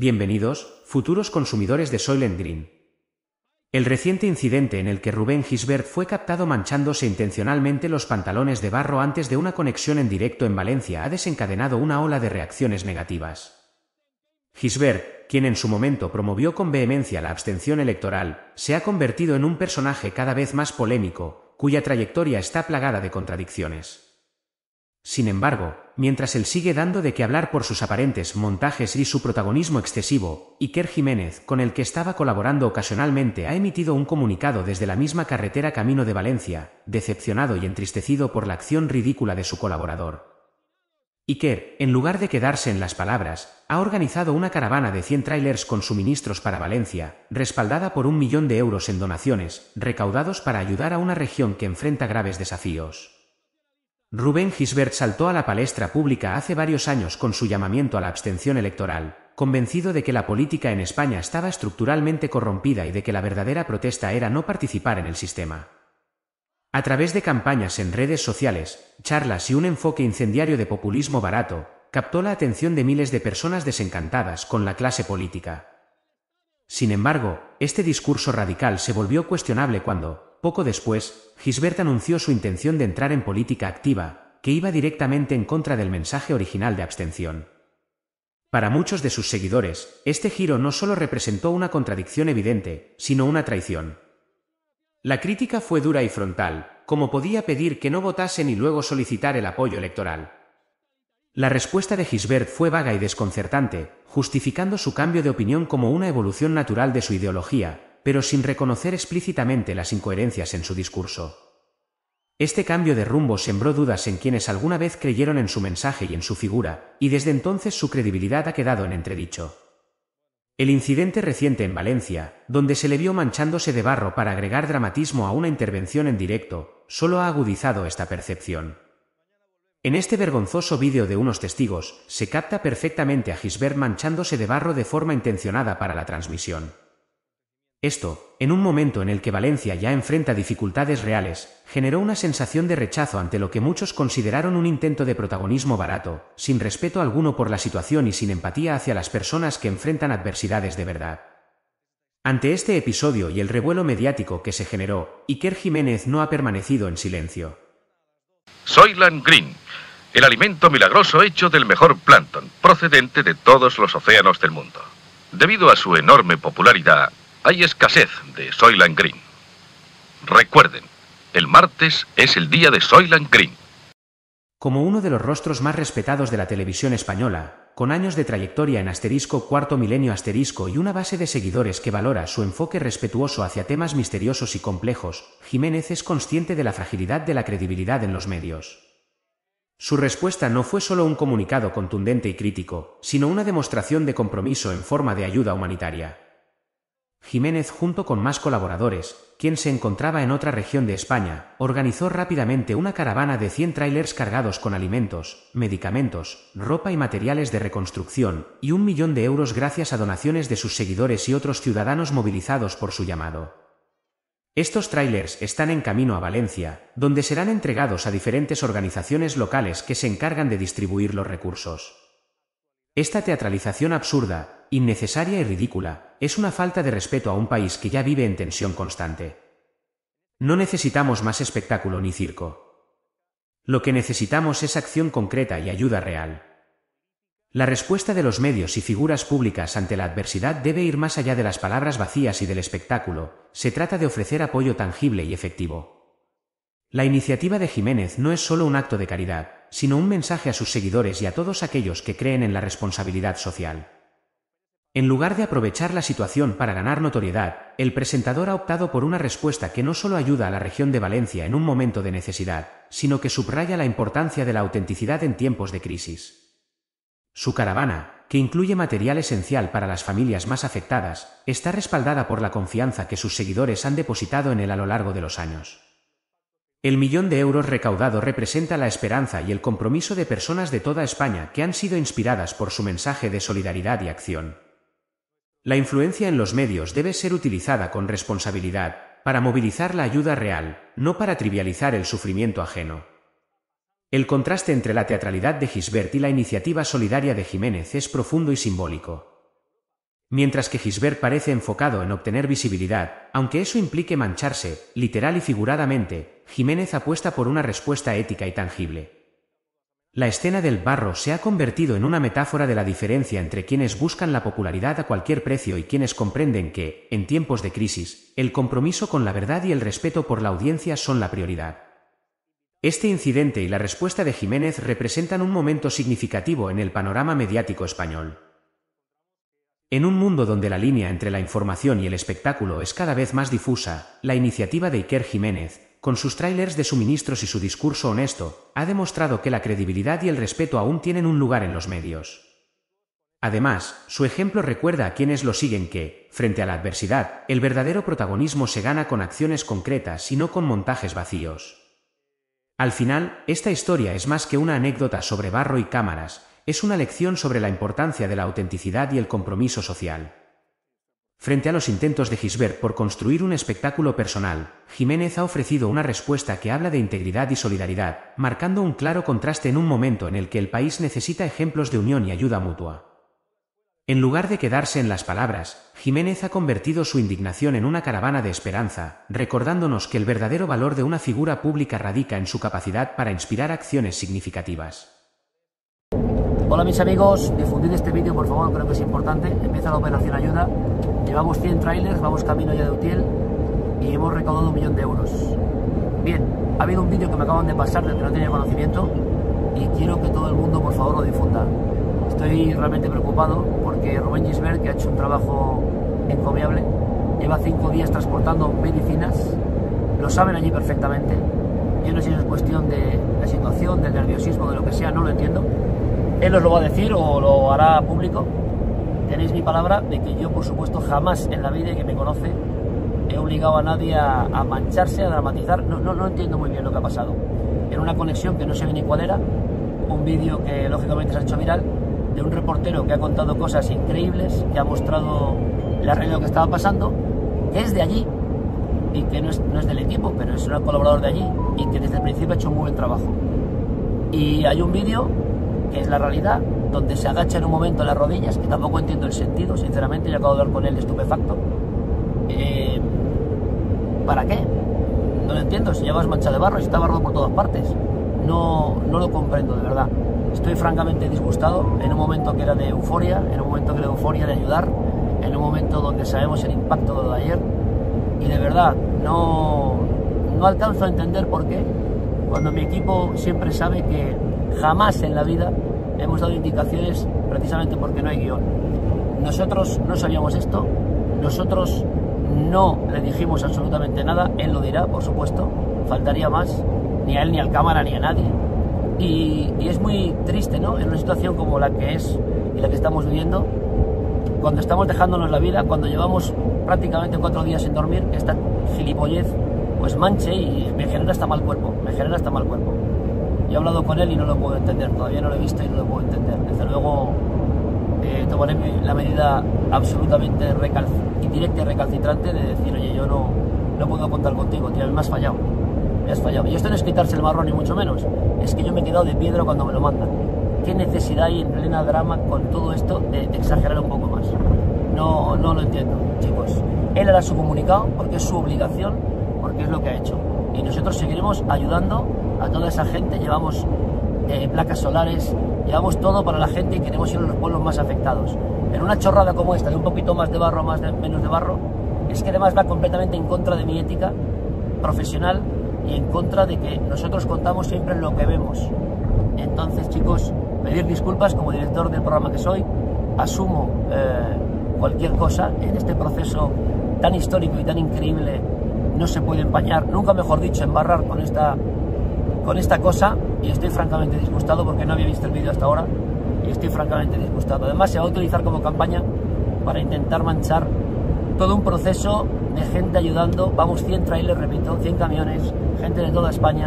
Bienvenidos, futuros consumidores de Soylent Green. El reciente incidente en el que Rubén Gisbert fue captado manchándose intencionalmente los pantalones de barro antes de una conexión en directo en Valencia ha desencadenado una ola de reacciones negativas. Gisbert, quien en su momento promovió con vehemencia la abstención electoral, se ha convertido en un personaje cada vez más polémico, cuya trayectoria está plagada de contradicciones. Sin embargo, mientras él sigue dando de qué hablar por sus aparentes montajes y su protagonismo excesivo, Iker Jiménez, con el que estaba colaborando ocasionalmente, ha emitido un comunicado desde la misma carretera camino de Valencia, decepcionado y entristecido por la acción ridícula de su colaborador. Iker, en lugar de quedarse en las palabras, ha organizado una caravana de 100 tráilers con suministros para Valencia, respaldada por 1 millón de euros en donaciones, recaudados para ayudar a una región que enfrenta graves desafíos. Rubén Gisbert saltó a la palestra pública hace varios años con su llamamiento a la abstención electoral, convencido de que la política en España estaba estructuralmente corrompida y de que la verdadera protesta era no participar en el sistema. A través de campañas en redes sociales, charlas y un enfoque incendiario de populismo barato, captó la atención de miles de personas desencantadas con la clase política. Sin embargo, este discurso radical se volvió cuestionable cuando, poco después, Gisbert anunció su intención de entrar en política activa, que iba directamente en contra del mensaje original de abstención. Para muchos de sus seguidores, este giro no solo representó una contradicción evidente, sino una traición. La crítica fue dura y frontal, como podía pedir que no votasen y luego solicitar el apoyo electoral. La respuesta de Gisbert fue vaga y desconcertante, justificando su cambio de opinión como una evolución natural de su ideología, pero sin reconocer explícitamente las incoherencias en su discurso. Este cambio de rumbo sembró dudas en quienes alguna vez creyeron en su mensaje y en su figura, y desde entonces su credibilidad ha quedado en entredicho. El incidente reciente en Valencia, donde se le vio manchándose de barro para agregar dramatismo a una intervención en directo, solo ha agudizado esta percepción. En este vergonzoso vídeo de unos testigos, se capta perfectamente a Gisbert manchándose de barro de forma intencionada para la transmisión. Esto, en un momento en el que Valencia ya enfrenta dificultades reales, generó una sensación de rechazo ante lo que muchos consideraron un intento de protagonismo barato, sin respeto alguno por la situación y sin empatía hacia las personas que enfrentan adversidades de verdad. Ante este episodio y el revuelo mediático que se generó, Iker Jiménez no ha permanecido en silencio. Soylent Green, el alimento milagroso hecho del mejor plancton, procedente de todos los océanos del mundo. Debido a su enorme popularidad, hay escasez de Soylent Green. Recuerden, el martes es el día de Soylent Green. Como uno de los rostros más respetados de la televisión española, con años de trayectoria en *cuarto milenio* y una base de seguidores que valora su enfoque respetuoso hacia temas misteriosos y complejos, Jiménez es consciente de la fragilidad de la credibilidad en los medios. Su respuesta no fue solo un comunicado contundente y crítico, sino una demostración de compromiso en forma de ayuda humanitaria. Jiménez, junto con más colaboradores, quien se encontraba en otra región de España, organizó rápidamente una caravana de 100 tráilers cargados con alimentos, medicamentos, ropa y materiales de reconstrucción, y 1 millón de euros gracias a donaciones de sus seguidores y otros ciudadanos movilizados por su llamado. Estos tráilers están en camino a Valencia, donde serán entregados a diferentes organizaciones locales que se encargan de distribuir los recursos. Esta teatralización absurda, innecesaria y ridícula, es una falta de respeto a un país que ya vive en tensión constante. No necesitamos más espectáculo ni circo. Lo que necesitamos es acción concreta y ayuda real. La respuesta de los medios y figuras públicas ante la adversidad debe ir más allá de las palabras vacías y del espectáculo, se trata de ofrecer apoyo tangible y efectivo. La iniciativa de Jiménez no es solo un acto de caridad, sino un mensaje a sus seguidores y a todos aquellos que creen en la responsabilidad social. En lugar de aprovechar la situación para ganar notoriedad, el presentador ha optado por una respuesta que no solo ayuda a la región de Valencia en un momento de necesidad, sino que subraya la importancia de la autenticidad en tiempos de crisis. Su caravana, que incluye material esencial para las familias más afectadas, está respaldada por la confianza que sus seguidores han depositado en él a lo largo de los años. El 1 millón de euros recaudado representa la esperanza y el compromiso de personas de toda España que han sido inspiradas por su mensaje de solidaridad y acción. La influencia en los medios debe ser utilizada con responsabilidad, para movilizar la ayuda real, no para trivializar el sufrimiento ajeno. El contraste entre la teatralidad de Gisbert y la iniciativa solidaria de Jiménez es profundo y simbólico. Mientras que Gisbert parece enfocado en obtener visibilidad, aunque eso implique mancharse, literal y figuradamente, Jiménez apuesta por una respuesta ética y tangible. La escena del barro se ha convertido en una metáfora de la diferencia entre quienes buscan la popularidad a cualquier precio y quienes comprenden que, en tiempos de crisis, el compromiso con la verdad y el respeto por la audiencia son la prioridad. Este incidente y la respuesta de Jiménez representan un momento significativo en el panorama mediático español. En un mundo donde la línea entre la información y el espectáculo es cada vez más difusa, la iniciativa de Iker Jiménez, con sus tráilers de suministros y su discurso honesto, ha demostrado que la credibilidad y el respeto aún tienen un lugar en los medios. Además, su ejemplo recuerda a quienes lo siguen que, frente a la adversidad, el verdadero protagonismo se gana con acciones concretas y no con montajes vacíos. Al final, esta historia es más que una anécdota sobre barro y cámaras, es una lección sobre la importancia de la autenticidad y el compromiso social. Frente a los intentos de Gisbert por construir un espectáculo personal, Jiménez ha ofrecido una respuesta que habla de integridad y solidaridad, marcando un claro contraste en un momento en el que el país necesita ejemplos de unión y ayuda mutua. En lugar de quedarse en las palabras, Jiménez ha convertido su indignación en una caravana de esperanza, recordándonos que el verdadero valor de una figura pública radica en su capacidad para inspirar acciones significativas. Hola mis amigos, difundid este vídeo por favor, creo que es importante. Empieza la operación ayuda, llevamos 100 trailers, vamos camino ya de Utiel y hemos recaudado 1 millón de euros. Bien, ha habido un vídeo que me acaban de pasar del que no tenía conocimiento y quiero que todo el mundo por favor lo difunda. Estoy realmente preocupado porque Rubén Gisbert, que ha hecho un trabajo encomiable, lleva 5 días transportando medicinas, lo saben allí perfectamente. Yo no sé si es cuestión de la situación, del nerviosismo, de lo que sea, no lo entiendo. Él os lo va a decir o lo hará público. Tenéis mi palabra de que yo, por supuesto, jamás en la vida que me conoce he obligado a nadie a mancharse, a dramatizar. No entiendo muy bien lo que ha pasado. En una conexión que no sé ni cuál era, un vídeo que lógicamente se ha hecho viral, de un reportero que ha contado cosas increíbles, que ha mostrado la realidad de lo que estaba pasando, que es de allí y que no es del equipo, pero es un colaborador de allí y que desde el principio ha hecho un muy buen trabajo. Y hay un vídeo que es la realidad, donde se agacha en un momento en las rodillas, que tampoco entiendo el sentido, sinceramente, yo acabo de hablar con él estupefacto. ¿Para qué? No lo entiendo, si llevas mancha de barro y está barro por todas partes. No lo comprendo, de verdad. Estoy francamente disgustado, en un momento que era de euforia, en un momento que era de euforia de ayudar, en un momento donde sabemos el impacto de lo de ayer, y de verdad, no alcanzo a entender por qué, cuando mi equipo siempre sabe que jamás en la vida hemos dado indicaciones precisamente porque no hay guión. Nosotros no sabíamos esto, nosotros no le dijimos absolutamente nada, él lo dirá, por supuesto, faltaría más, ni a él, ni al cámara, ni a nadie. Y es muy triste, ¿no? En una situación como la que es y la que estamos viviendo, cuando estamos dejándonos la vida, cuando llevamos prácticamente 4 días sin dormir, esta gilipollez pues manche y me genera hasta mal cuerpo, Yo he hablado con él y no lo puedo entender, todavía no lo he visto y no lo puedo entender. Desde luego tomaré la medida absolutamente directa y recalcitrante de decir, oye, yo no puedo contar contigo, tío, me has fallado. Y esto no es quitarse el marrón ni mucho menos, es que yo me he quedado de piedra cuando me lo mandan. ¿Qué necesidad hay en plena drama con todo esto de exagerar un poco más? No lo entiendo, chicos. Él hará su comunicado porque es su obligación, porque es lo que ha hecho. Y nosotros seguiremos ayudando a toda esa gente, llevamos placas solares, llevamos todo para la gente y queremos ir a los pueblos más afectados. En una chorrada como esta, de un poquito más de barro, menos de barro, es que además va completamente en contra de mi ética profesional y en contra de que nosotros contamos siempre lo que vemos. Entonces, chicos, pedir disculpas como director del programa que soy, asumo cualquier cosa en este proceso tan histórico y tan increíble. No se puede empañar, nunca mejor dicho, embarrar con esta cosa, y estoy francamente disgustado porque no había visto el vídeo hasta ahora y estoy francamente disgustado. Además se va a utilizar como campaña para intentar manchar todo un proceso de gente ayudando. Vamos 100 trailers, repito, 100 camiones, gente de toda España,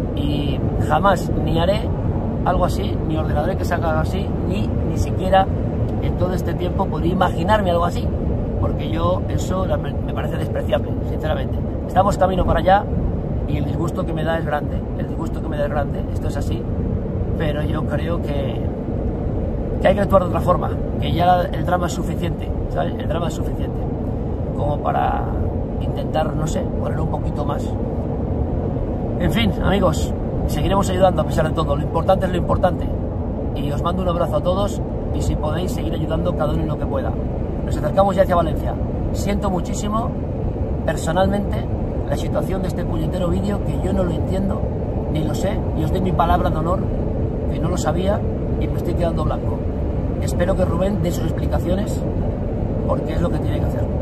y jamás ni haré algo así, ni ordenaré que salga algo así, ni siquiera en todo este tiempo podría imaginarme algo así, porque yo eso me parece despreciable, sinceramente. Estamos camino para allá y el disgusto que me da es grande, esto es así, pero yo creo que que hay que actuar de otra forma, que ya el drama es suficiente, ¿sabes? El drama es suficiente como para intentar, no sé, poner un poquito más. En fin, amigos, seguiremos ayudando a pesar de todo. Lo importante es lo importante. Y os mando un abrazo a todos y si podéis seguir ayudando cada uno en lo que pueda. Nos acercamos ya hacia Valencia. Siento muchísimo, personalmente, la situación de este puñetero vídeo, que yo no lo entiendo, ni lo sé, y os doy mi palabra de honor, que no lo sabía y me estoy quedando blanco. Espero que Rubén dé sus explicaciones, porque es lo que tiene que hacer.